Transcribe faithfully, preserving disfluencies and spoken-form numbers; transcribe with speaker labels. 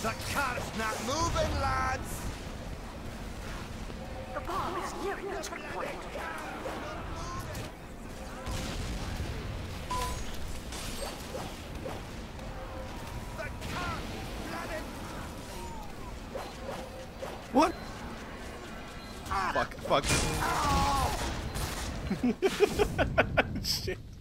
Speaker 1: The car's not moving, lads!
Speaker 2: The bomb is nearing the checkpoint.
Speaker 3: What? Fuck, fuck. Shit.